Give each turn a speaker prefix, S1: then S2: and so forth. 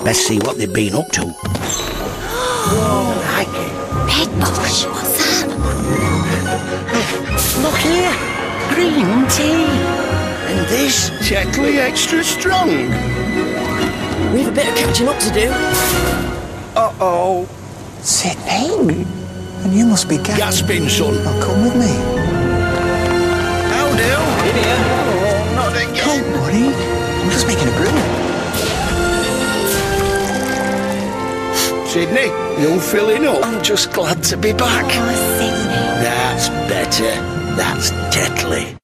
S1: Best see what they've been up to.
S2: Whoa, I like it.
S3: Bedbush, what's that?
S2: Look here, green tea. And this,
S1: Tetley extra strong.
S4: We've a bit of catching up to do.
S2: uh-oh.
S5: Sydney? And you must be
S1: Gasping, son.
S5: Oh, come with me.
S1: How do?
S2: In here. Oh, not again.
S5: Come, buddy. I'm just making a brew.
S1: Sydney, you filling up?
S2: I'm just glad to be back.
S3: Oh, Sydney.
S1: That's better. That's Tetley.